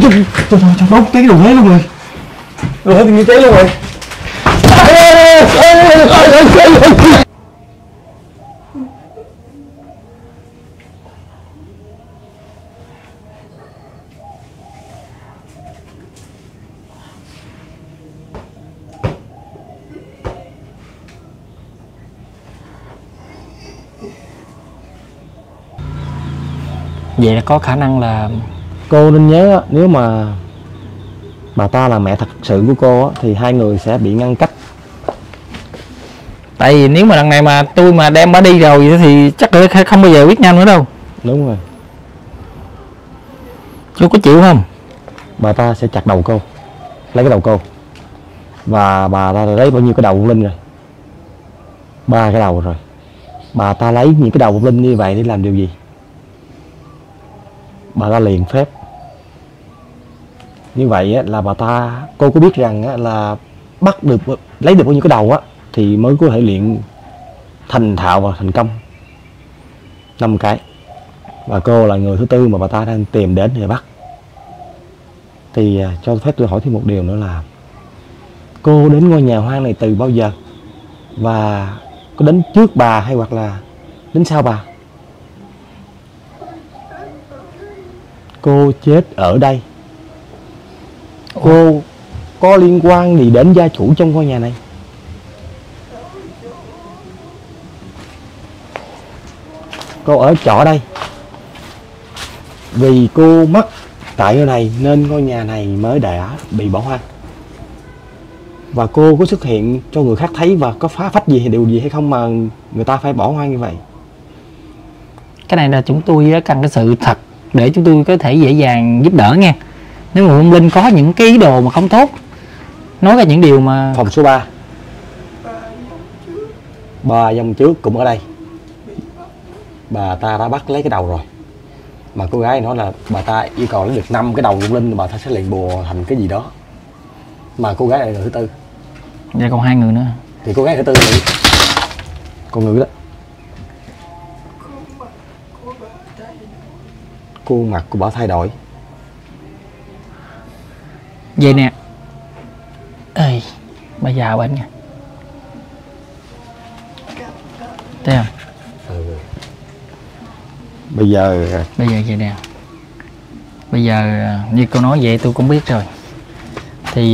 Trời, đốt cháy cái đồ thế luôn rồi. Đồ thế tự nhiên cháy luôn rồi. Vậy là có khả năng là Cô nên nhớ, nếu mà bà ta là mẹ thật sự của cô á, thì hai người sẽ bị ngăn cách. tại vì nếu mà lần này mà tôi mà đem bà đi rồi thì chắc là không bao giờ biết nhau nữa đâu. Đúng rồi. Chú có chịu không? Bà ta sẽ chặt đầu cô, lấy cái đầu cô. Và bà ta lấy bao nhiêu cái đầu con Linh rồi? 3 cái đầu rồi. Bà ta lấy những cái đầu con Linh như vậy để làm điều gì? Bà ta liền phép. Như vậy á, là bà ta, cô có biết rằng á, là bắt được, lấy được bao nhiêu cái đầu á thì mới có thể luyện thành thạo và thành công 5 cái. Và cô là người thứ tư mà bà ta đang tìm đến để bắt. Thì cho phép tôi hỏi thêm một điều nữa là cô đến ngôi nhà hoang này từ bao giờ? Và có đến trước bà hay hoặc là đến sau bà? Cô chết ở đây, cô có liên quan gì đến gia chủ trong ngôi nhà này? Cô ở trọ đây, vì cô mất tại nơi này nên ngôi nhà này mới đã bị bỏ hoang. Và cô có xuất hiện cho người khác thấy và có phá phách gì hay điều gì hay không mà người ta phải bỏ hoang như vậy? Cái này là chúng tôi cần cái sự thật để chúng tôi có thể dễ dàng giúp đỡ nha. Nếu mà ông Linh có những cái ý đồ mà không tốt, nói ra những điều mà... Phòng số 3, 3 dòng trước cũng ở đây. Bà ta đã bắt lấy cái đầu rồi. Mà cô gái nói là bà ta yêu cầu lấy được 5 cái đầu của Linh, bà ta sẽ liền bùa thành cái gì đó. Mà cô gái này là người thứ tư. Dạ còn 2 người nữa. Thì cô gái thứ tư này, con người đó, khuôn mặt của bà thay đổi. Vậy nè. Ê, bà già bệnh nha. Thấy không? Bây giờ vậy nè. Bây giờ như cô nói vậy tôi cũng biết rồi. Thì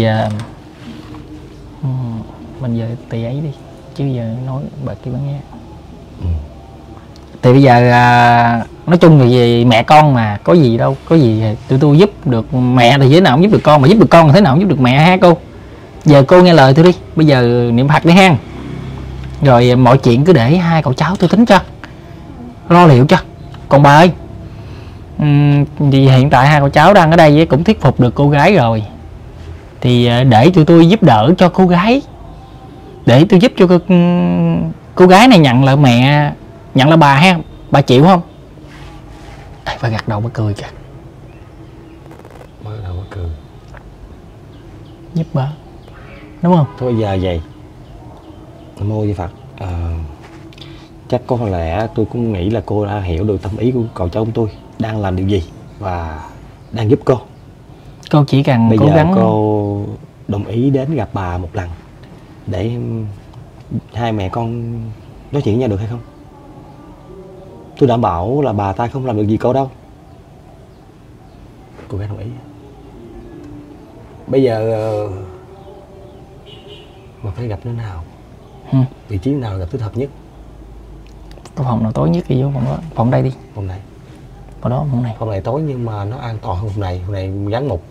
mình giờ tùy ấy đi, chứ giờ nói bà kia bà nghe. Thì bây giờ nói chung thì về mẹ con mà, có gì đâu, có gì tụi tôi giúp được mẹ thì thế nào cũng giúp được con, mà giúp được con thì thế nào cũng giúp được mẹ ha cô. Giờ cô nghe lời tôi đi, bây giờ niệm Phật đi ha. Rồi mọi chuyện cứ để 2 cậu cháu tôi tính cho, lo liệu cho. Còn bà ơi, thì hiện tại 2 cậu cháu đang ở đây cũng thuyết phục được cô gái rồi. Thì để tụi tôi giúp đỡ cho cô gái, để tôi giúp cho cô gái này nhận lại mẹ, nhận lại bà ha. Bà chịu không? Ê, bà gật đầu bà cười kìa. Bà gật đầu bà cười. Giúp bà, đúng không? Thôi bây giờ vậy, Nam Mô Di Phật. Chắc có lẽ tôi cũng nghĩ là cô đã hiểu được tâm ý của cậu cháu của tôi đang làm điều gì và đang giúp cô. Cô chỉ cần bây cố giờ gắng. Cô đồng ý đến gặp bà một lần để hai mẹ con nói chuyện với nhau được hay không? Tôi đảm bảo là bà ta không làm được gì cô đâu. Cô gái đồng ý. Bây giờ mà phải gặp nơi nào? Vị trí nào gặp thích hợp nhất? Cái phòng nào tối nhất thì vô phòng đó. Phòng đây đi. Phòng này. Phòng đó, phòng này. Phòng này tối nhưng mà nó an toàn hơn phòng này. Phòng này gắn mục,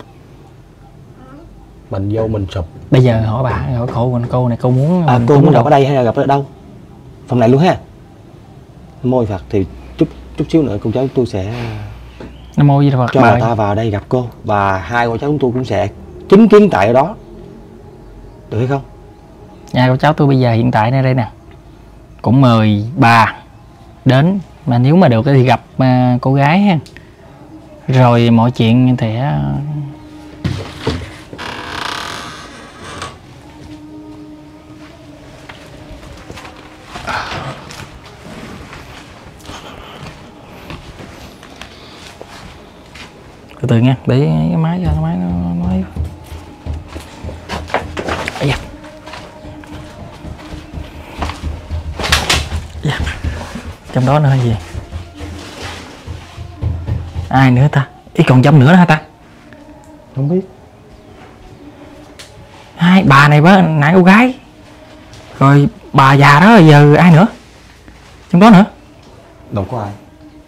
mình vô mình sụp. Bây giờ hỏi bà, hỏi cô này, cô muốn cô muốn gặp ở đây hay là gặp ở đâu? Phòng này luôn ha. Môi Phật thì chút xíu nữa cô cháu tôi sẽ Nam Mô Di Phật cho bà ta vào đây gặp cô, và 2 cô cháu chúng tôi cũng sẽ chứng kiến tại ở đó, được hay không? Nhà cô cháu tôi bây giờ hiện tại nơi đây nè, cũng mời bà đến, mà nếu mà được thì gặp cô gái ha. Rồi mọi chuyện thì Từ từ nha, để cái máy ra, máy nó ấy. Ây da. Dạ. Trong đó nữa là gì? Ai nữa ta? Ý còn trong nữa hả ta? Không biết. Hai bà này bác nãy cô gái. Rồi bà già đó giờ ai nữa? Trong đó nữa. Đâu có ai.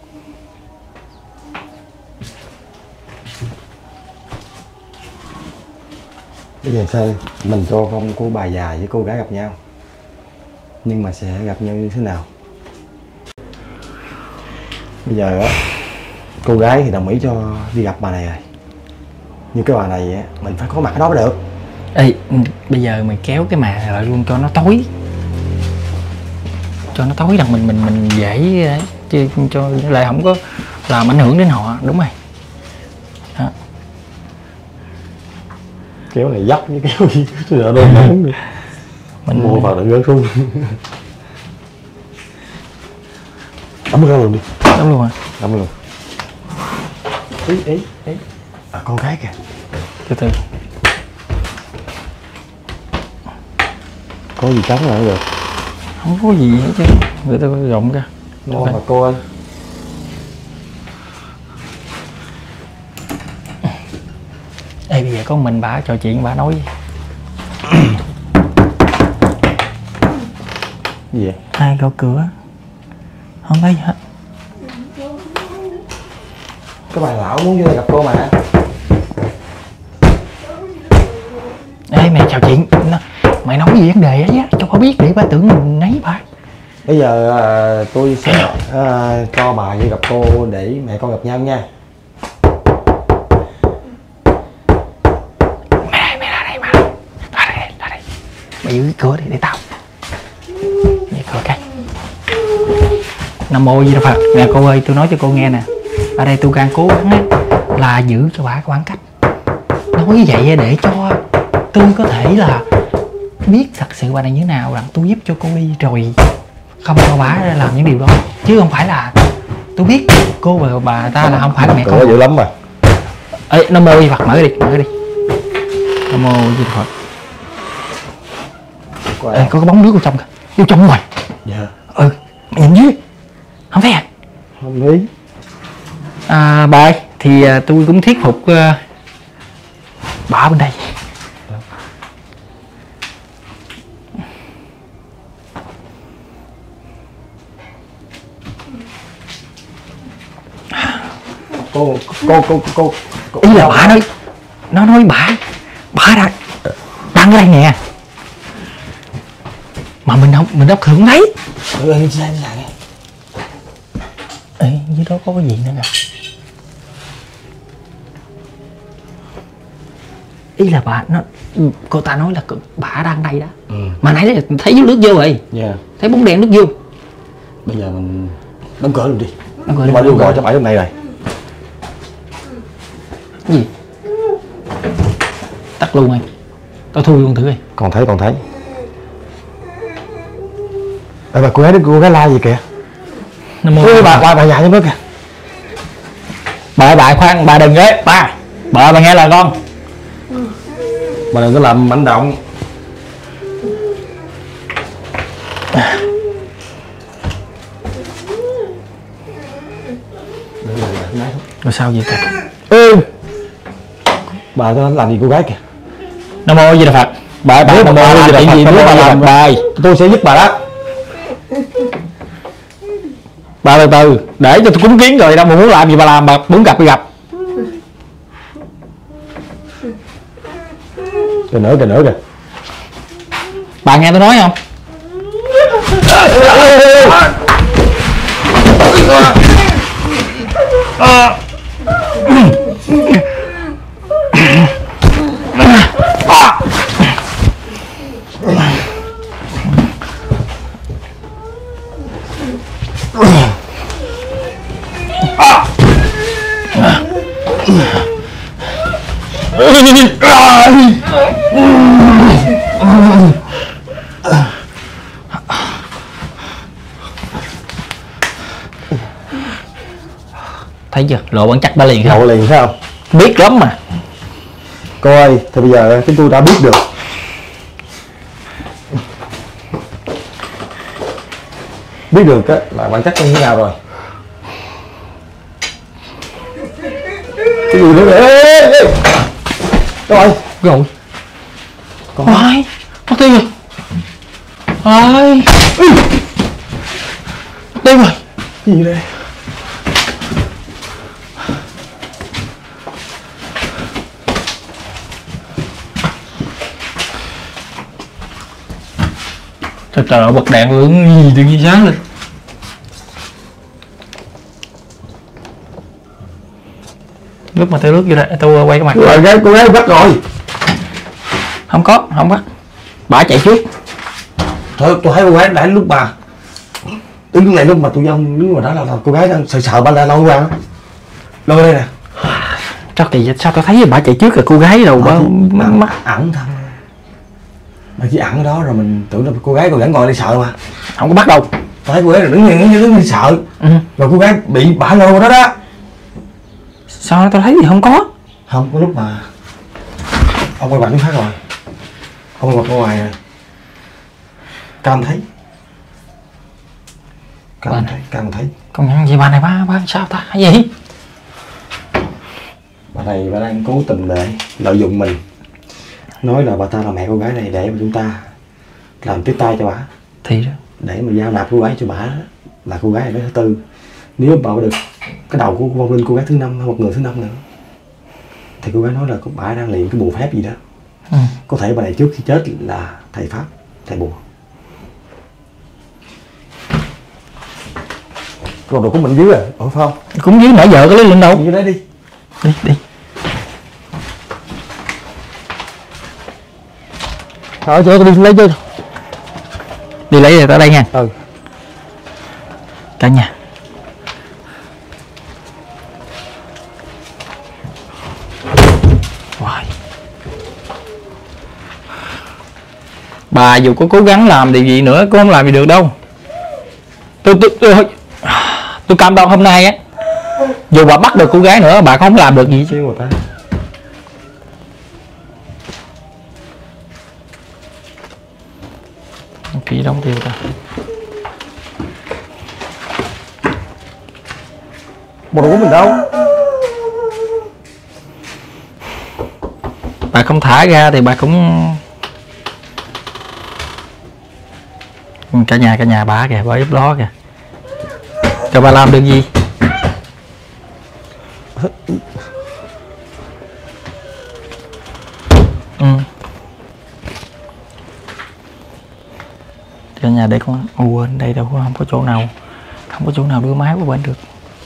Bây giờ sao mình cho con cô bà già với cô gái gặp nhau, nhưng mà sẽ gặp nhau như thế nào? Bây giờ á, cô gái thì đồng ý cho đi gặp bà này rồi, nhưng cái bà này á, mình phải có mặt ở đó mới được. Ê, bây giờ mày kéo cái màn này lại luôn cho nó tối. Cho nó tối rằng mình dễ ấy, chứ cho lại không có làm ảnh hưởng đến họ, đúng rồi. Đó. Kéo này dắt với kéo gì nữa đâu mà không được. Mình Mua vào đừng rớt xuống. Đóng ra luôn đi. Đúng luôn hả? Đóng luôn. Ý. À, con gái kìa. Từ từ. Có gì trắng lại được. Không có gì hết chứ. Để tôi rộng ra. Ngon mà cô ơi. Ê, bây giờ có mình bà trò chuyện bà nói. Gì vậy? Ai gõ cửa? Không thấy gì hết. Cái bà lão muốn vô đây gặp cô mà. Ê, mày trò chuyện. Mày nói gì vấn đề ấy á, cho bà biết để bà tưởng mình nấy bà. Bây giờ tôi sẽ cho bà đi gặp cô để mẹ con gặp nhau nha. Mày ra đây mà. Ra đây. Mày giữ cái cửa đi để tao. Để cửa cái. Nam mô Di Đà Phật. Nè cô ơi, tôi nói cho cô nghe nè. Ở đây tôi đang cố gắng á, là giữ cho bà cái khoảng cách. Nói như vậy để cho tôi có thể là biết thật sự bà này như thế nào, rằng tôi giúp cho cô đi rồi không cho bà làm những điều đó, chứ không phải là tôi biết cô và bà ta là không phải là mẹ con. Cửa dữ lắm mà. Ê, Nam mô Di Phật, mở đi. Nam mô Di Phật. Ê, có cái bóng nước ở trong kìa, vô trong rồi. Dạ. Ừ, mày nhìn dưới không thấy à? Không ý. À, bà ơi, thì tôi cũng thuyết phục bà ở bên đây. Cô Ý là bà nói, nó nói bà đang ở đây nè, mà mình không thấy. Xem nghe. Ê, dưới đó có cái gì nữa kìa. Ý là cô ta nói là bà đang đây đó. Mà nãy là thấy dưới nước vô rồi. Dạ. Thấy bóng đèn nước vô. Bây giờ mình đóng cửa luôn đi. Nhưng mà đưa gọi cho bà lúc này rồi. Cái gì? Tắt luôn anh. Tao thui luôn thử đi. Còn thấy. Ê, bà cô gái la gì kìa. Bà già trong đó kìa. Bà khoan, bà đừng ghé. Bà nghe lời con. Bà đừng có làm manh động. Rồi sao vậy ta? Bà có làm gì cô gái kìa. Nam mô Di Đà Phật. Bà làm chuyện gì nếu bà làm bài, tôi sẽ giúp bà đó. bà từ từ để cho tôi cúng kiến rồi đâu mà muốn làm gì bà làm, bà muốn gặp thì gặp. Kìa nữa kìa. Bà nghe tôi nói không? Thấy chưa, lộ bản chất bà liền không? Lộ liền phải không? Biết lắm mà. Cô ơi, thì bây giờ chúng tôi đã biết được. Biết được á là bản chất như thế nào rồi. Cái gì nữa? Ê! Rồi. Rồi. Con Ôi, mất tiêu rồi. Ôi. Mất tiêu rồi. cái gì đây? Trời ơi, bật đèn luôn gì tự nhiên sáng lên. Lúc mà tôi lướt vô đây, tôi quay cái mặt. Cô gái bắt rồi. Không có bà chạy trước. Thôi tôi thấy cô gái đã lúc bà đứng này lúc mà tụi ông đứng ngoài đó là cô gái đang sợ bà la lôi qua lôi đây nè. Sao tôi thấy bà chạy trước rồi, cô gái đâu bà mắt ẩn thôi. Mà chỉ ẩn ở đó rồi mình tưởng là cô gái còn vẫn ngồi đây sợ mà. không có bắt đâu. Tôi thấy cô gái là đứng sợ. Rồi cô gái bị bả lôi vào đó đó. Sao tôi thấy gì không có. Không có lúc mà ông quay bạn đứng khác rồi. Ông quay mặt ngoài nè. Cam thấy. Cam thấy. Con nhận gì bà này ba sao ta? Cái gì? Bà này bà đang cố tình để lợi dụng mình. Nói là bà ta là mẹ cô gái này để mà chúng ta làm tiếp tay cho bà. Thì đó. Để mà giao nạp cô gái cho bà là cô gái này thứ tư. Nếu bà được cái đầu của vong linh cô gái thứ 5 hay một người thứ 5 nữa thì cô gái nói là bà đang luyện cái bùa phép gì đó. Có thể bà này trước khi chết là thầy pháp, thầy bùa. Còn đồ của mình dưới à? Phải không? Cũng dưới nãy giờ có lấy lên đâu. Dưới đấy đi. Đi. Thôi cho tôi đi lấy chứ. Đi lấy rồi tới đây nha. Cả nhà. Wow. Bà dù có cố gắng làm điều gì nữa cũng không làm gì được đâu. Tôi cam đoan hôm nay á, dù bà bắt được cô gái nữa bà không làm được gì chứ. Người ta. Kỹ đóng tiêu ta. Bộ đồ của mình đâu? Bà không thả ra thì bà cũng cả nhà bà kìa, bà giúp đó kìa. Cho bà làm được gì? Cho nhà để con quên đây đâu, không có chỗ nào đưa máy của bên được.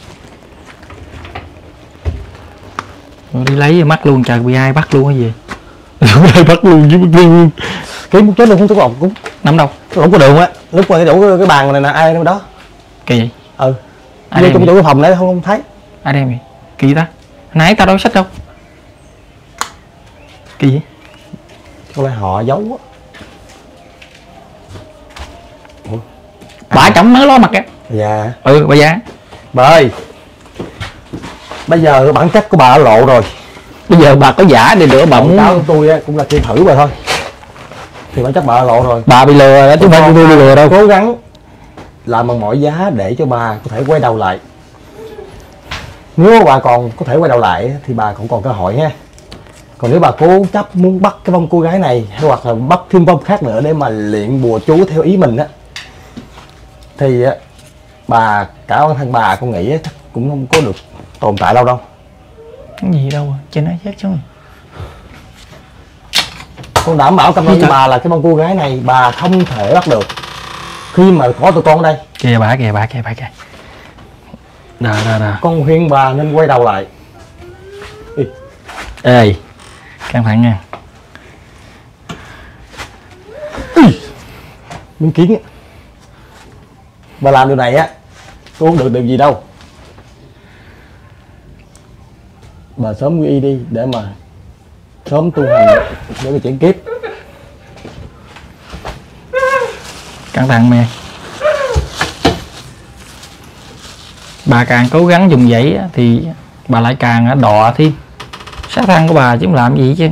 Rồi đi lấy mắt luôn, trời bị ai bắt luôn cái gì. Ai bắt luôn chứ bắt luôn. Cái một chết luôn không có lộn cũng Nằm đâu? lộn có đường á. Lúc mà cái đủ cái bàn này nè ai đâu đó. Kỳ gì? Vô trong tủ cái phòng này không thấy. Ai đem vậy? Kỳ ta? Nãy tao đâu sách đâu. Kỳ gì? Có lẽ họ giấu á. Bà chồng mới lo mặt kìa. Dạ. Bà già. Bà ơi, bây giờ bản chất của bà đã lộ rồi. Bây giờ bà có giả đi nữa bà muốn. Cáo của tôi cũng là chơi thử bà thôi. Thì bản chất bà đã lộ rồi. Bà bị lừa đó chứ không phải tôi bị lừa đâu. Cố gắng làm bằng mọi giá để cho bà có thể quay đầu lại. Nếu bà còn có thể quay đầu lại thì bà cũng còn cơ hội nha. Còn nếu bà cố chấp muốn bắt cái vong cô gái này hay hoặc là bắt thêm vong khác nữa để mà luyện bùa chú theo ý mình á, thì bà cả bản thân bà con nghĩ chắc cũng không có được tồn tại lâu đâu. Cái gì đâu trên nó chết chứ. Con đảm bảo cam đoan với bà là cái vong cô gái này bà không thể bắt được khi mà có tụi con ở đây. Kìa bà kìa. Đà. Con khuyên bà nên quay đầu lại. Ê, căng thẳng nha. Minh Kiến, bà làm điều này á, cô không được điều gì đâu. Bà sớm quy y đi để mà sớm tu hành để mà chuyển kiếp. Căng thẳng mẹ. Bà càng cố gắng dùng dãy thì bà lại càng đọ thêm. Sát thăng của bà chứ không làm gì chứ.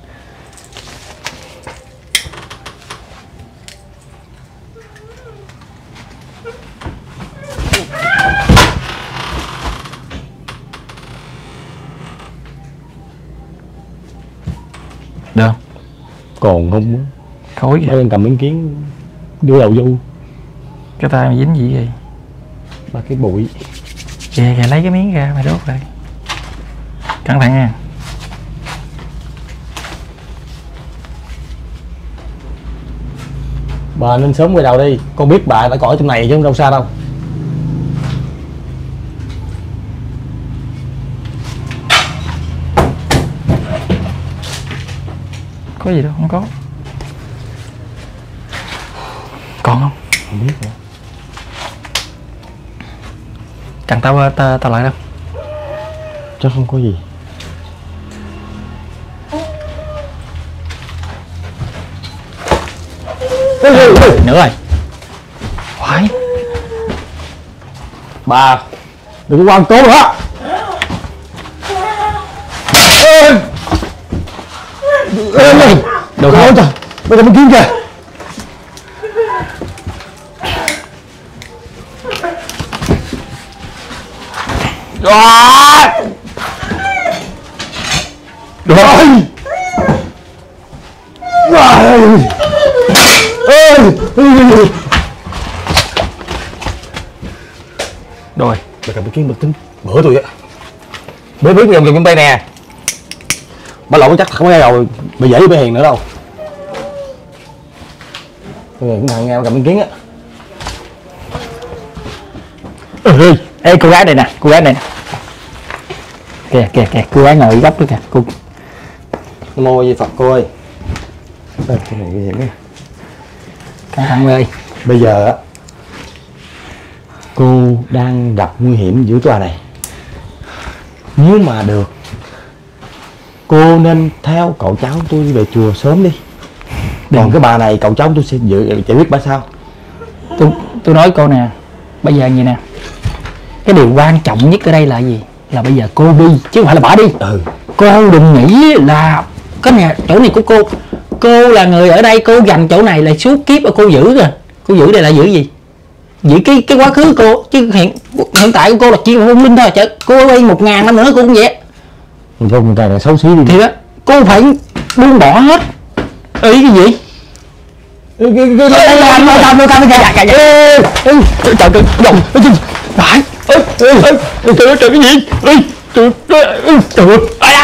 Được. Còn không Khối mấy em cầm miếng kiến đưa đầu vô. cái tay mày dính gì vậy? Ba cái bụi. Kìa kìa, lấy cái miếng ra mày đốt lại. Cẩn thận nha. Bà nên sớm quay đầu đi, con biết bà đã còn ở trong này chứ không đâu xa đâu. Có gì đâu, không có. Còn không? Không biết nữa. Cần tao lại đâu. Chắc không có gì. Nữa rồi. Phải. Bà đừng có quan cố nữa. Được không? Trời, bây giờ mới kiếm kìa. Được rồi. Rồi. Bà cầm cái kiếm bật tính bữa tôi á. Bữa biết dùng trong tay nè. Bà lộn chắc không có rồi. Bà dễ với Hiền nữa đâu. Cái này cũng thằng nghe cầm cái kiến á. Ê cô gái này nè, cô gái này nè. Kìa kìa kìa, cô gái ngồi góc đó kìa. Cô Nam mô Di Phật cô ơi. Đây, cái này cái gì nữa. cẩn thận ơi. Bây giờ á, cô đang gặp nguy hiểm giữa tòa này. Nếu mà được, cô nên theo cậu cháu tôi về chùa sớm đi. Còn cái bà này cậu cháu tôi sẽ giải quyết bà sao. Tôi nói cô nè, bây giờ gì nè, cái điều quan trọng nhất ở đây là gì? Là bây giờ cô đi chứ không phải là bà đi. Cô đừng nghĩ là cái nhà chỗ này của cô là người ở đây, cô dành chỗ này là suốt kiếp mà cô giữ kìa. Cô giữ đây là giữ gì? Giữ cái quá khứ của cô, chứ hiện tại của cô là chỉ một hung linh thôi. Chứ cô ở đây 1000 năm nữa cô cũng vậy. Không, người ta là xấu xí đi. Thì đó, cô phải buông bỏ hết. Ý cái gì? Trời cái gì? Trời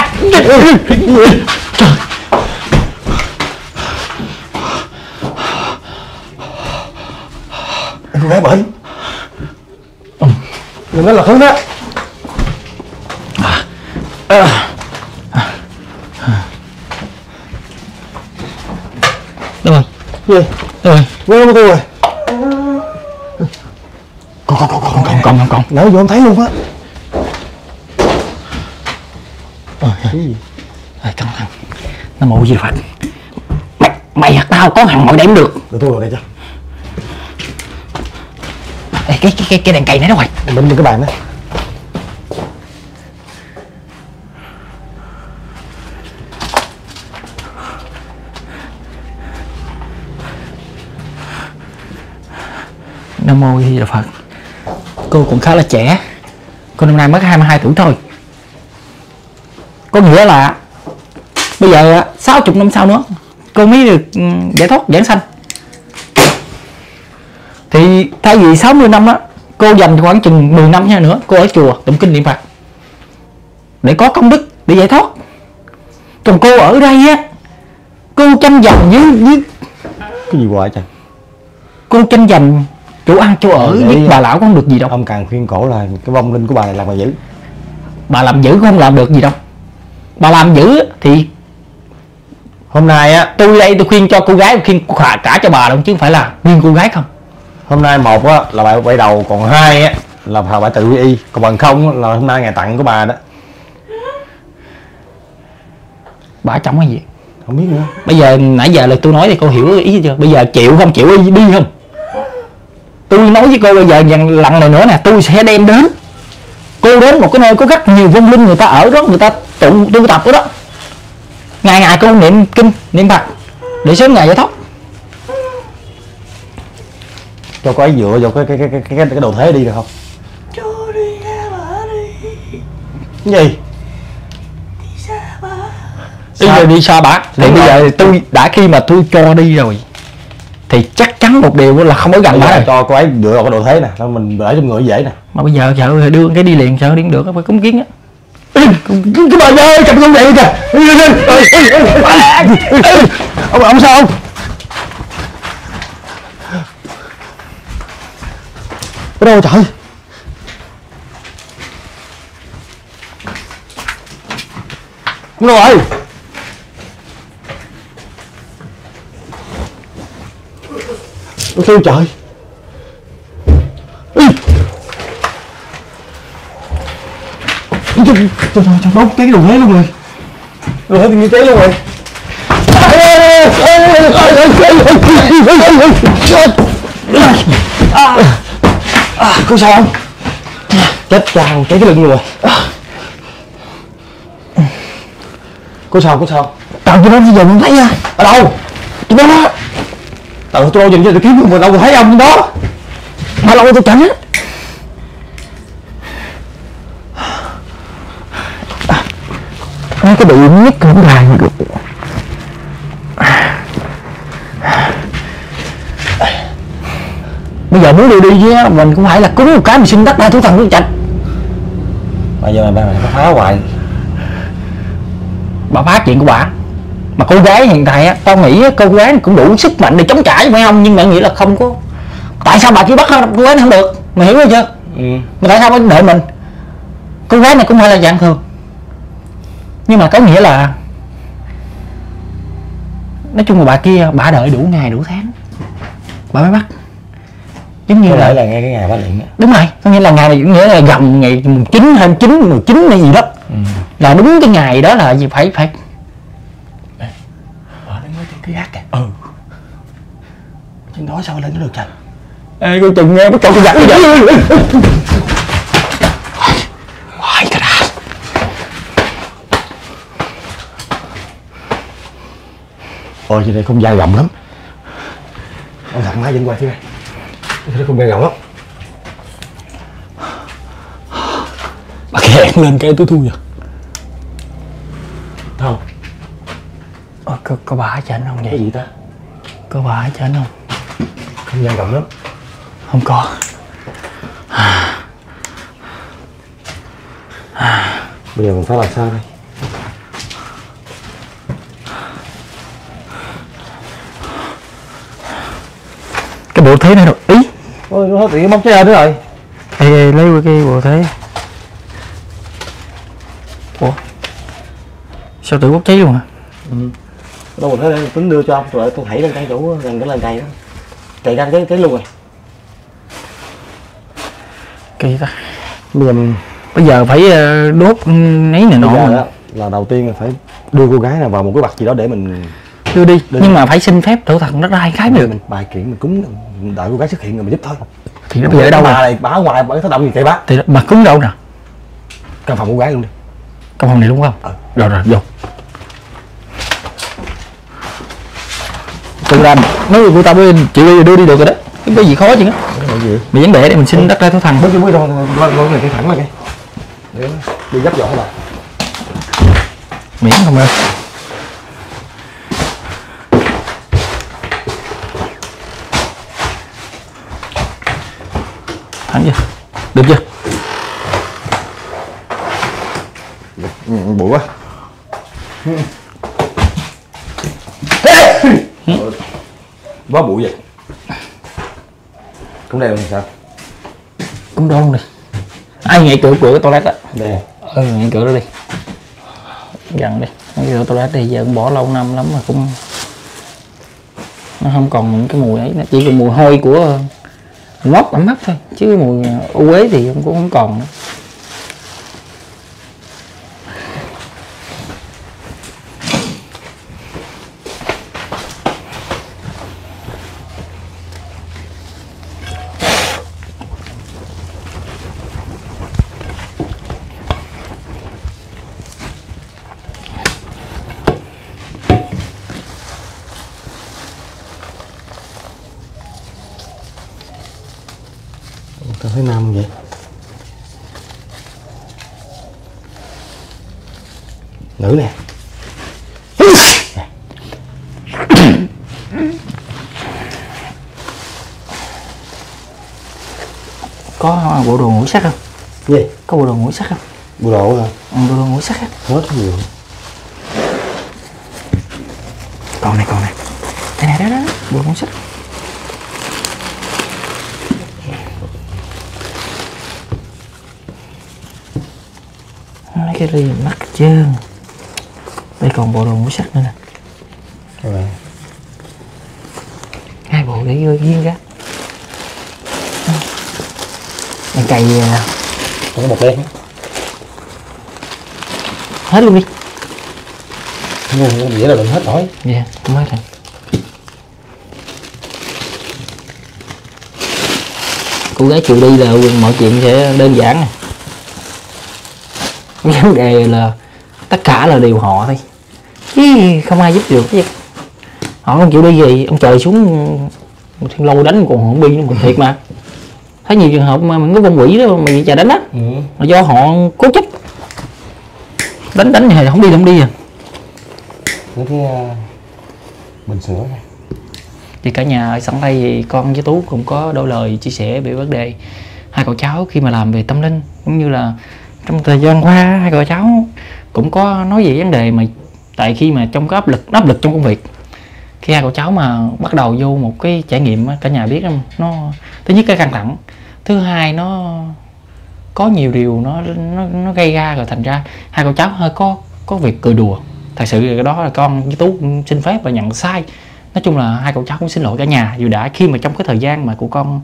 Cô gái bệnh. Đừng nói là Hưng đó. Đâu rồi? Gì? Đâu rồi? Quên mất tôi rồi. Còn. Nãy giờ không thấy luôn á. Cái gì? Cẩn thận. Nó mộ gì Phật. Mày hoặc tao có hàng mọi đêm được. Để tôi vào đây cho. Ê, cái đèn cày này đâu rồi? Bên cái bàn đó. Nam mô Di Đà Phật. Cô cũng khá là trẻ. Cô năm nay mới 22 tuổi thôi. Có nghĩa là bây giờ 60 năm sau nữa cô mới được giải thoát giảng sanh. Thì thay vì 60 năm đó, cô dành khoảng chừng 10 năm nữa cô ở chùa tụng kinh niệm Phật để có công đức để giải thoát. Còn cô ở đây á, cô tranh giành với Cái gì hoài trời. cô tranh giành chỗ ăn chỗ ở với bà lão không được gì đâu. Ông càng khuyên cổ là cái vong linh của bà này làm bà giữ. Bà làm giữ cũng không làm được gì đâu. Bà làm giữ thì Hôm nay á, tôi đây tôi khuyên cho cô gái, khuyên cả cho bà đâu chứ không phải là nguyên cô gái không. hôm nay một á là bà quay đầu, còn hai á là bà tự quy y, còn bằng không á, là hôm nay ngày tặng của bà đó. Bà chồng cái gì? Không biết nữa. Bây giờ nãy giờ là tôi nói thì cô hiểu ý chưa? Bây giờ chịu không chịu đi không? Tôi nói với cô bây giờ lần này nữa nè, tôi sẽ đem đến Cô đến một cái nơi có rất nhiều vong linh người ta ở đó, người ta tu tập ở đó, ngày ngày cô niệm kinh niệm Phật để sớm ngày giải thoát. Cho cô ấy dựa vào cái đồ thế đi được không? Cho đi ra bà đi. Cái gì? Đi xa bà. Bây giờ đi xa bả thì bây giờ tôi đã khi mà tôi cho đi rồi thì chắc chắn một điều là không ở gần bả rồi. Cho cô ấy dựa vào cái đồ thế nè, xong mình để trong người dễ nè. Mà bây giờ sợ đưa cái đi liền, sợ đi không được phải cúng kiến á. Cái bà ơi, cầm con điện kìa. Ông sao không? Ở đâu trời? Ông đâu rồi? Nó kêu trời. Trời, đốt cái đồ thế luôn rồi. Đồ thế thì cháy luôn rồi. Có sao không? Chết chào, cháy cái lưng rồi. Có sao? Trời, tôi nói bây giờ không thấy à? Ở đâu? Tôi đó. Tôi đâu nhìn cho tôi kiếm mà đâu có thấy ông đó. Bao lâu tôi tránh á. Cái bị nhất cũng là bây giờ muốn đi chứ mình cũng phải là cúng một cái mình xin đất đai thủ thần của Trạch. Bây giờ mày có phá hoài. Bà phá chuyện của bà. Mà cô gái hiện tại á, tao nghĩ cô gái cũng đủ sức mạnh để chống trả phải không, nhưng mà nghĩ là không có. Tại sao bà chỉ bắt cô gái này không được, mày hiểu chưa? Mà tại sao phải đợi mình? Cô gái này cũng phải là dạng thường, nhưng mà có nghĩa là nói chung là bà kia bà đợi đủ ngày đủ tháng bà mới bắt, giống như là nghe cái ngày bắt điện á. Đúng rồi, có nghĩa là ngày này nghĩa là gầm ngày mùng 9 hay 19 hay gì đó. Là đúng cái ngày đó là gì phải Ở đây nói cái gác kìa. Trên đó sao lên nó được trời? ê cô chừng nghe bắt cậu tôi giặt cái vậy. Hoài cái đã. Ôi trên đây không gian rộng lắm. Ông thằng má dẫn qua phía này. Đây không gian rộng lắm. Bà khẽ lên cái tôi thui rồi. Không. Có bà ở trên không vậy? Cái gì ta? Có bà ở trên không? Không gian rộng lắm. Không có. Bây giờ mình phải làm sao đây? Cái bộ thế này đâu ý. Ôi nó tự nhiên móc trái nữa rồi. Ê, lấy qua cái bộ thế. Ủa sao tự bốc cháy luôn hả? Đâu mà thế tính đưa cho ông rồi tôi thảy lên cái chỗ gần cái lên cây đó. Chạy ra cái luôn rồi. Kỳ ta. Bây giờ phải đốt nấy này nọ đó, là đầu tiên là phải đưa cô gái nào vào một cái bậc gì đó để mình đưa đi. Nhưng mà phải xin phép tổ thần đất đai cái được. Mình bài kiện mình cúng, đợi cô gái xuất hiện rồi mình giúp thôi. Thì nó bây giờ ở đâu bà này bà ở ngoài bà có động gì kệ bác. Thì mà cúng đâu nè? Căn phòng cô gái luôn đi. Căn phòng này đúng không? Rồi vô. Tự ra nói cô ta mới chịu đưa đi được rồi đó. Không có gì khó chứ á. Cái gì? Mình vấn đề để mình xin đất đai tổ thần. Mới rồi này cái thẳng này cái. Đi gấp dọn bà. Miễn không ơi. Thẳng chưa? Được chưa? Bụi quá. Quá bụi vậy. Cũng đeo làm sao? Cũng đôn đi. Ai nhảy cửa cái toilet á. Đây. Nhảy cửa đó đi. Gần đi. Nhảy cửa toilet đi, giờ cũng bỏ lâu năm lắm mà cũng nó không còn những cái mùi ấy, nó chỉ còn mùi hôi của móc ẩm mắt thôi, chứ mùi ô uế thì cũng không còn nữa. Tao thấy nam vậy. Nữ nè. Có bộ đồ ngũ sắc không? Gì? Có bộ đồ ngũ sắc không? Bộ đồ hả? Bộ đồ ngũ sắc á. Hết nhiều. Còn này. Đây này, đó, bộ đồ ngũ sắc. Mấy cái ly mắc trơn. Đây còn bộ đồ ngũ sắc nữa nè. Rồi. 2 bộ để riêng ra. Mình cày Còn có một đen. hết luôn đi. Vậy là đừng hết nổi. Dạ, không hết rồi. Cô gái chịu đi là mọi chuyện sẽ đơn giản nè. Vấn đề là tất cả là đều họ thôi, chứ không ai giúp được. Họ không chịu đi gì, ông trời xuống thiên lâu đánh còn không bi nó còn thiệt mà. Thấy nhiều trường hợp mà mình có con quỷ đó mà bị trời đánh á, là do họ cố chấp đánh thì không đi à. Những cái bình sữa này. Thì cả nhà ở sẵn đây thì con với Tú cũng có đôi lời chia sẻ về vấn đề hai cậu cháu khi mà làm về tâm linh, cũng như là trong thời gian qua hai cậu cháu cũng có nói về vấn đề mà tại khi mà trong cái áp lực trong công việc, khi hai cậu cháu mà bắt đầu vô một cái trải nghiệm cả nhà biết không, nó thứ nhất cái căng thẳng, thứ hai nó có nhiều điều nó gây ra, rồi thành ra hai cậu cháu hơi có việc cười đùa. Thật sự cái đó là con với Tú cũng xin phép và nhận sai. Nói chung là hai cậu cháu cũng xin lỗi cả nhà, dù đã khi mà trong cái thời gian mà của con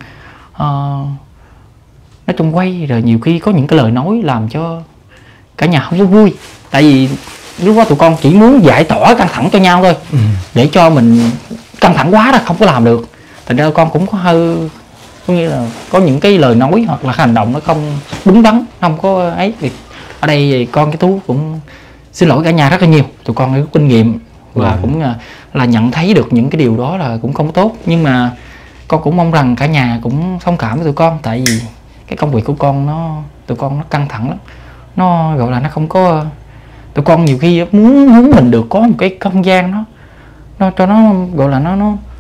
nói chung quay rồi nhiều khi có những cái lời nói làm cho cả nhà không có vui. Tại vì lúc đó tụi con chỉ muốn giải tỏa căng thẳng cho nhau thôi, để cho mình căng thẳng quá là không có làm được. Thành ra con cũng có hơi có nghĩa là có những cái lời nói hoặc là hành động nó không đúng đắn, không có ấy. Thì ở đây thì con cái Tú cũng xin lỗi cả nhà rất là nhiều. Tụi con có kinh nghiệm và cũng là nhận thấy được những cái điều đó là cũng không tốt, nhưng mà con cũng mong rằng cả nhà cũng thông cảm với tụi con. Tại vì cái công việc của con tụi con nó căng thẳng lắm, nó gọi là nó không có, tụi con nhiều khi muốn mình được có một cái không gian nó cho nó gọi là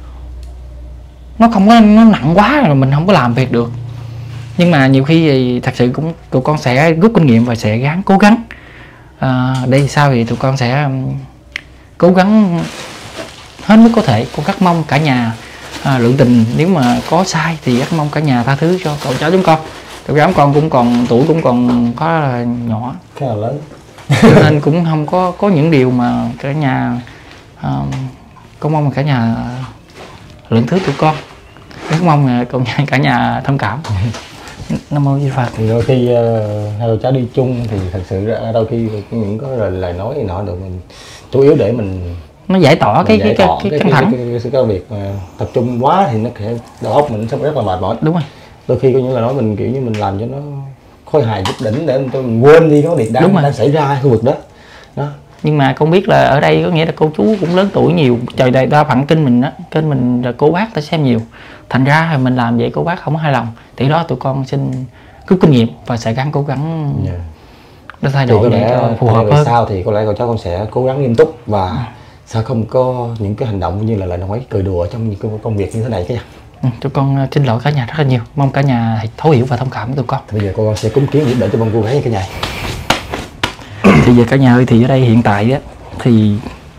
nó không có, nó nặng quá rồi mình không có làm việc được. Nhưng mà nhiều khi thì thật sự cũng tụi con sẽ rút kinh nghiệm và sẽ gắng cố gắng. Đây sau thì tụi con sẽ cố gắng hết mức có thể. Con rất mong cả nhà lượng tình, nếu mà có sai thì rất mong cả nhà tha thứ cho cậu cháu chúng con. Cậu cháu con cũng còn tuổi cũng còn khá là nhỏ, khá là lớn, cho nên cũng không có những điều mà cả nhà con mong cả nhà lượng thứ tụi con. Rất mong cả nhà thông cảm. Nam mô Di Phật. Thì đôi khi hai cậu cháu đi chung thì thật sự ra đôi khi những có lời nói gì nọ được mình chủ yếu để mình nó giải tỏa cái căng thẳng. Cái việc mà tập trung quá thì nó sẽ đầu óc mình sẽ rất là mệt mỏi. Đúng rồi. Đôi khi có những lời nói mình kiểu như mình làm cho nó khôi hài chút đỉnh để mình quên đi cái việc đang xảy ra khu vực đó. Nhưng mà con biết là ở đây có nghĩa là cô chú cũng lớn tuổi nhiều, trời đây đa phận kênh mình á, kênh mình là cô bác ta xem nhiều, thành ra mình làm vậy cô bác không hài lòng. Thì đó tụi con xin rút kinh nghiệm và sẽ gắng cố gắng để thay đổi để phù hợp hơn. Sau thì có lẽ cậu cháu con sẽ cố gắng nghiêm túc và sao không có những cái hành động như là lời nói cười đùa trong những công việc như thế này cái tụi con xin lỗi cả nhà rất là nhiều, mong cả nhà thấu hiểu và thông cảm với tụi con. Bây giờ con sẽ cúng kiến giúp đỡ cho con cô gái như cả nhà. Thì giờ cả nhà ơi, thì ở đây hiện tại á thì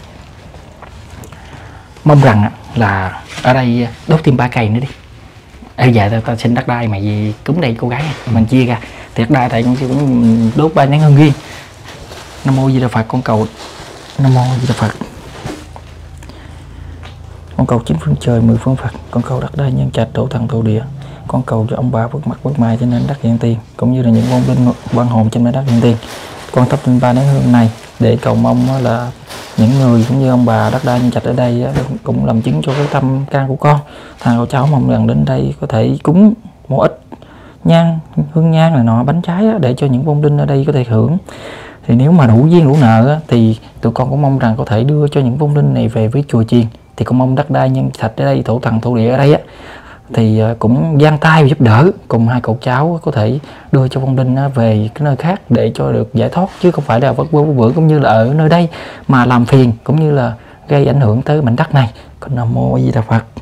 mong rằng là ở đây đốt thêm 3 cây nữa đi. Dạ tao xin đất đai mày gì cúng đây cô gái này. Mình chia ra thì đất đai tại con cũng đốt 3 nén hương riêng. Nam mô Di Đà Phật. Con cầu Nam mô Di Đà Phật. Con cầu 9 phương trời 10 phương Phật. Con cầu đất đai nhân trạch độ thần thổ địa. Con cầu cho ông bà vượt mặt vượt mày trên nền đất hiện tiền, cũng như là những vong linh quan hồn trên nền đất hiện tiền. Con thắp lên 3 nén hương này để cầu mong là những người cũng như ông bà đất đai nhân trạch ở đây cũng làm chứng cho cái tâm can của con. Thằng cậu cháu mong rằng đến đây có thể cúng một ít nhang, hương nhang này nọ, bánh trái để cho những vong linh ở đây có thể hưởng. Thì nếu mà đủ duyên đủ nợ thì tụi con cũng mong rằng có thể đưa cho những vong linh này về với chùa chiền. Thì con mong đất đai nhân trạch ở đây, thổ thần thổ địa ở đây thì cũng giang tay và giúp đỡ, cùng hai cậu cháu có thể đưa cho Phong Linh về cái nơi khác để cho được giải thoát, chứ không phải là vất vưởng cũng như là ở nơi đây mà làm phiền cũng như là gây ảnh hưởng tới mảnh đất này. Con Nam Mô A Di Đà Phật.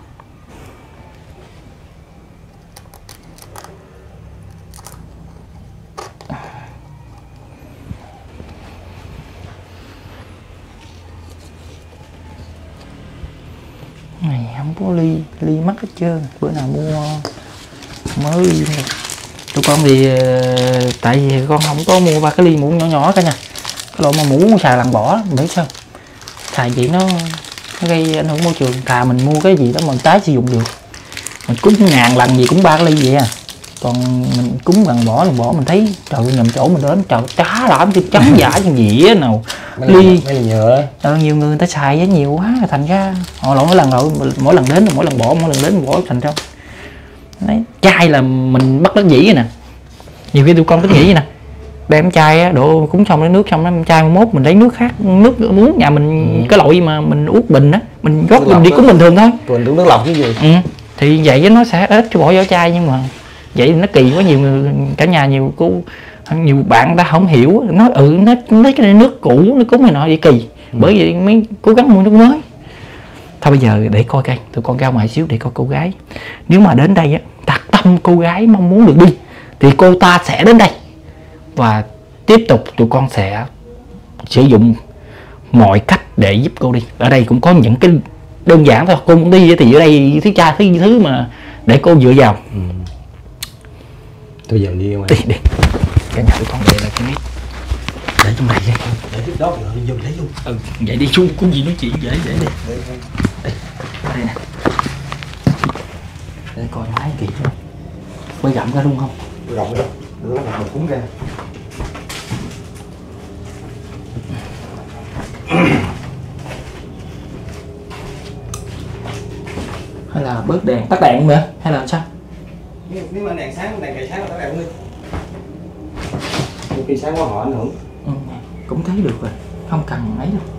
Này không có ly mất hết trơn, bữa nào mua mới ly này. Tụi con thì tại vì con không có mua ba cái ly muỗng nhỏ nhỏ cả nha, cái loại mà muỗng xài lằn bỏ biết sao xài vậy nó gây ảnh hưởng môi trường. Thà mình mua cái gì đó mình tái sử dụng được, mình cúng ngàn lần gì cũng ba cái ly vậy à, còn mình cúng bằng bỏ mình thấy trời nhầm chỗ mình đến trời chá làm chứ trắng giả như dĩa nào ly nhựa nhiều người ta xài với nhiều quá thành ra họ lộn mỗi lần đến mỗi lần bỏ thành ra đấy. Chai là mình bắt nó dĩ rồi nè, nhiều khi tụi con cứ nghĩ vậy nè, đem chai á đổ cúng xong lấy nước xong nó chai mốt mình lấy nước khác, nước uống nhà mình cái loại mà mình uống bình á mình rót mình đi cúng bình thường thôi, mình uống nước lọc cái gì thì vậy nó sẽ ít cho bỏ vào chai, nhưng mà vậy thì nó kỳ quá, nhiều người cả nhà nhiều bạn ta không hiểu, nó lấy cái nước cũ nó cúng này nọ vậy kỳ, bởi vậy mới cố gắng mua nước mới. Thôi bây giờ để coi coi tụi con ra ngoài xíu để coi cô gái, nếu mà đến đây á thật tâm cô gái mong muốn được đi thì cô ta sẽ đến đây và tiếp tục tụi con sẽ sử dụng mọi cách để giúp cô đi. Ở đây cũng có những cái đơn giản thôi, cô muốn đi thì ở đây thứ mà để cô dựa vào. Tôi giờ đi ngoài đi cả nhà tụi con về là cái nét để trong này đi, để tiếp đó rồi vô lấy luôn. Vậy đi chung cũng gì nói chuyện dễ đi đây nè, để coi máy kỹ cho quay gặm ra luôn không rộng đó nó làm cúng ra. hay là bớt đèn tắt đèn nữa hay là sao? Nếu mà đèn cày sáng là tắt đèn đi, khi sáng quá họ ảnh hưởng. Cũng thấy được rồi, không cần ấy đâu.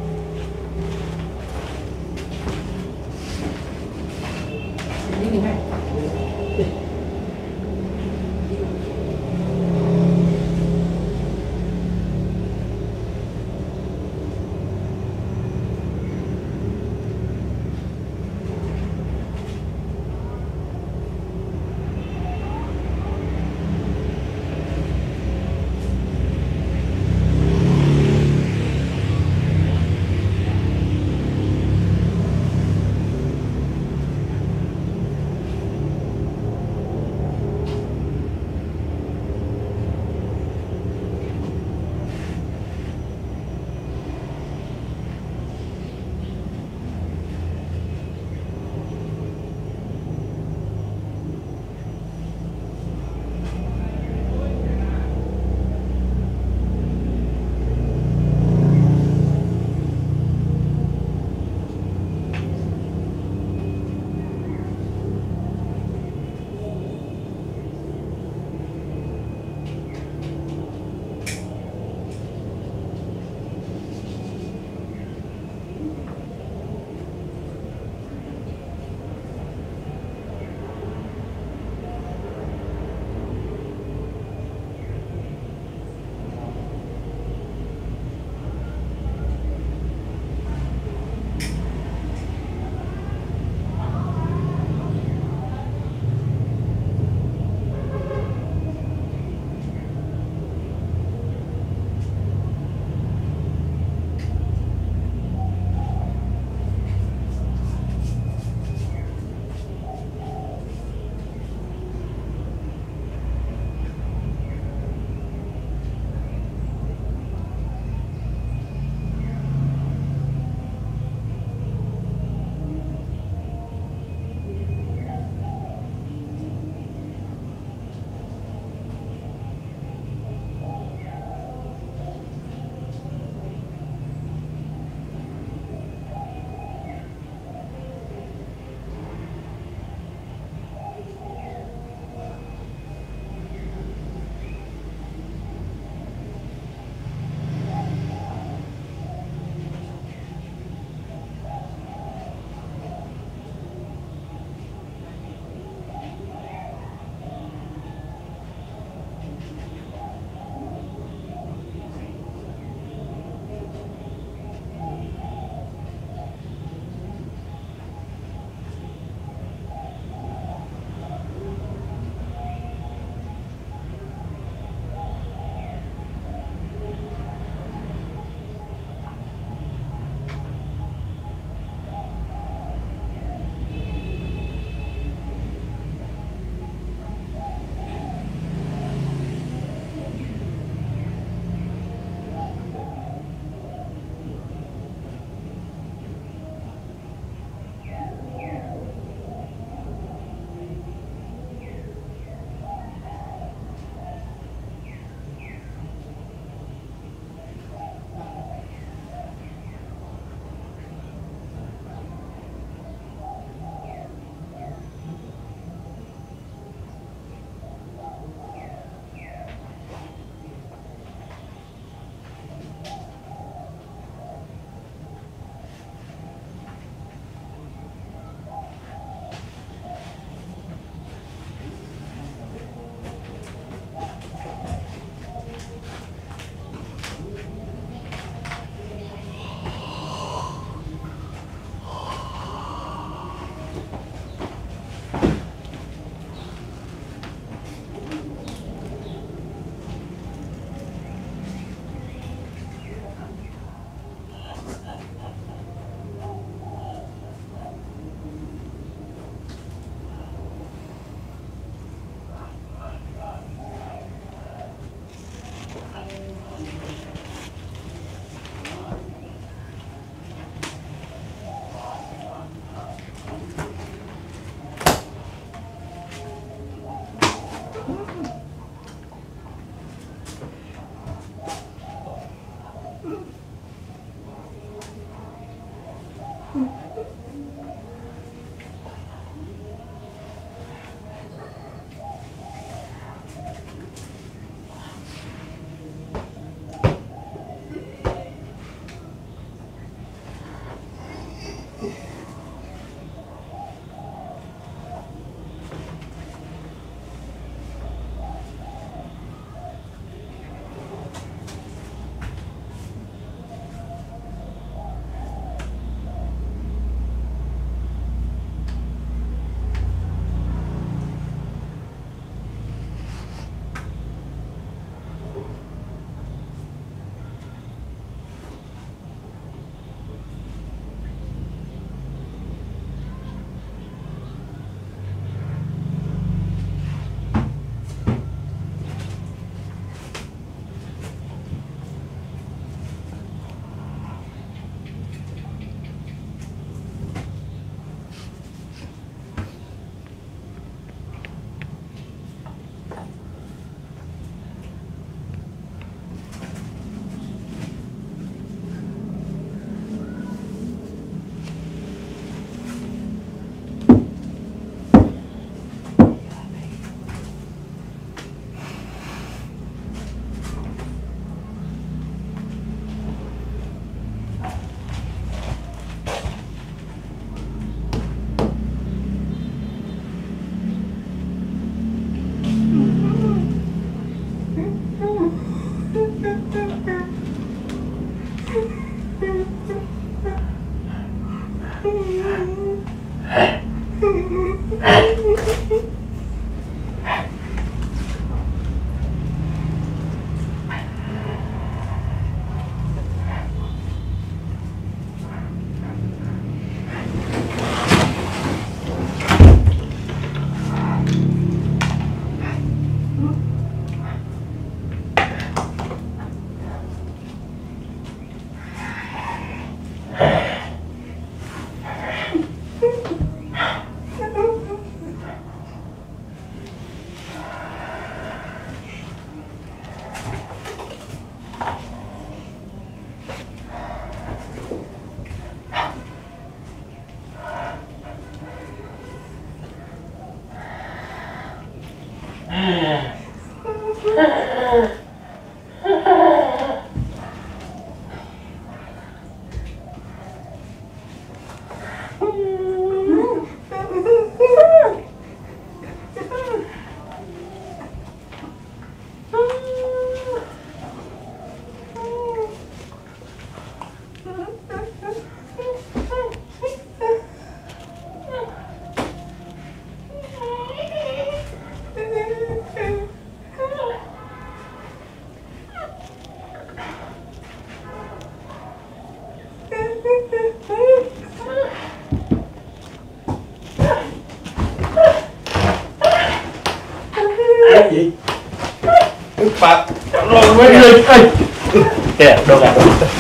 Cái gì? Nước bạc rồi mới lên. Kìa, đâu ra?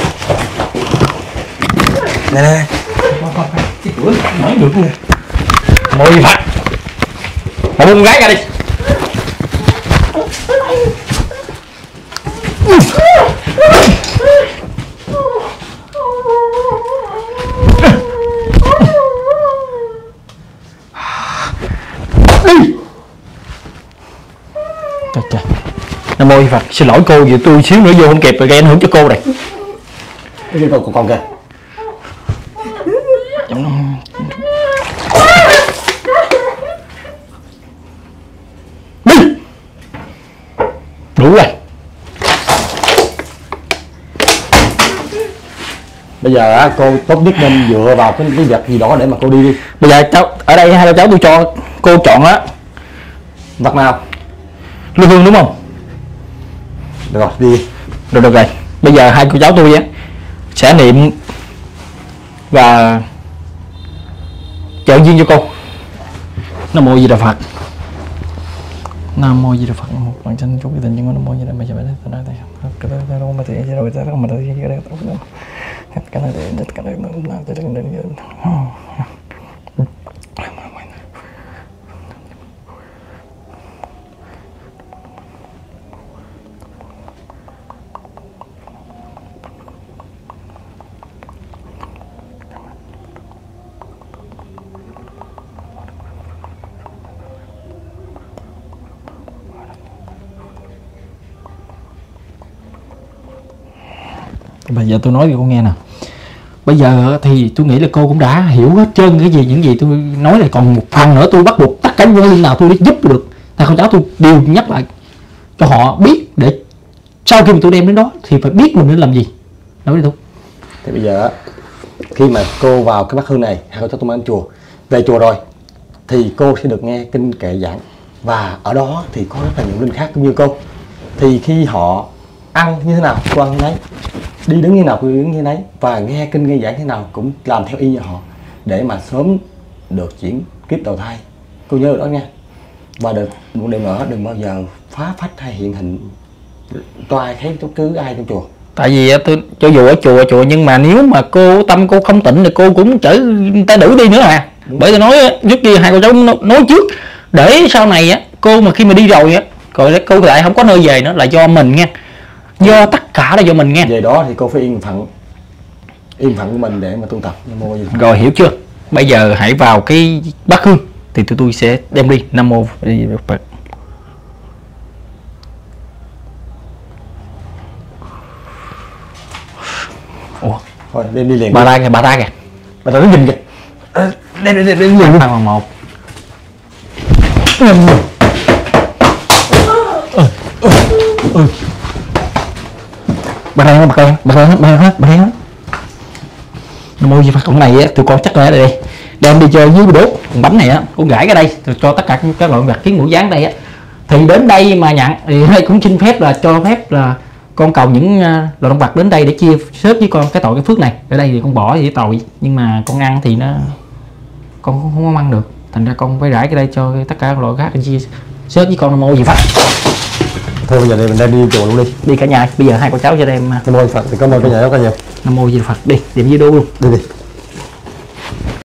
Nè nè. Cái cửa mở được luôn. Mồi gì phạt? Mà buông con gái ra đi. Trời trời. Nam Mô Phật, xin lỗi cô vì tôi xíu nữa vô không kịp rồi gây ảnh hưởng cho cô này. Cái con kìa. Đi. Đủ rồi. Bây giờ á, cô tốt nhất nên dựa vào cái vật gì đó để mà cô đi. Bây giờ cháu ở đây hai cháu tôi cho cô chọn á. Vật nào? Lương hương đúng không? Được rồi, đi. Được rồi. Bây giờ hai cô cháu tôi á sẽ niệm và trợ duyên cho cô. Nam Mô Di Đà Phật. Nam Mô Di Đà Phật. Một bằng chân chú cái tình nhưng Nam Mô Di Đà Phật. Bây giờ tôi nói đây. Cái đó mà thì rồi ta không mà tôi cái này cái này cái này bây giờ tôi nói cho cô nghe nè. Bây giờ thì tôi nghĩ là cô cũng đã hiểu hết trơn cái gì, những gì tôi nói này. Còn một phần nữa tôi bắt buộc tất cả những vấn nào tôi để giúp được thầy con cháu tôi đều nhắc lại cho họ biết, để sau khi mà tôi đem đến đó thì phải biết mình nên làm gì. Nói đi tôi. Thì bây giờ khi mà cô vào cái bát hương này, hai con cháu tôi mang đến chùa, về chùa rồi thì cô sẽ được nghe kinh kệ giảng, và ở đó thì có rất là nhiều linh khác cũng như cô. Thì khi họ ăn như thế nào cô ăn như thế, đi đứng như nào cô đi đứng như thế, và nghe kinh nghe giảng thế nào cũng làm theo y như họ, để mà sớm được chuyển kiếp đầu thai. Cô nhớ được đó nha. Và một điều nữa, đừng bao giờ phá phách hay hiện hình cho ai thấy bất cứ ai trong chùa. Tại vì tôi cho dù ở chùa nhưng mà nếu mà cô tâm cô không tỉnh thì cô cũng chở người ta đuổi đi nữa à. Bởi tôi nói trước kia hai cô cháu nói trước, để sau này á cô mà khi mà đi rồi á, rồi cô lại không có nơi về nữa là do mình nha. Do tất cả là do mình nghe. Về đó thì cô phải yên phận của mình để mà tu tập. Rồi hiểu chưa? Bây giờ hãy vào cái bát hương thì tụi tôi sẽ đem đi. Nam Mô Di Đà Phật. Ủa? Thôi đem đi liền. Bà ta kìa. Bà ta nó nhìn kìa. Đem liền luôn. Bằng một. Bà đây hết. Nam Mô Di Phật. Ông này á tụi con chắc là ở đây. đem đi chơi dưới đốt. Còn bánh này á con gãi cái đây rồi cho tất cả các loại vật kiến mũi dán đây á, thì đến đây mà nhận thì đây cũng xin phép là cho phép là con cầu những loài động vật đến đây để chia xếp với con cái tội cái phước này. Ở đây thì con bỏ thì tội, nhưng mà con ăn thì nó con không ăn được, thành ra con phải rải cái đây cho tất cả các loại khác chia xếp với con. Nam mô Di Phật. Thôi bây giờ mình đem đi chùa luôn đi. Đi cả nhà, bây giờ hai con cháu cho đem. Nam mô Phật thì có mời cả nhà đó cả nhà. Nam mô Di Phật, đi điểm dưới đu luôn. Đi đi.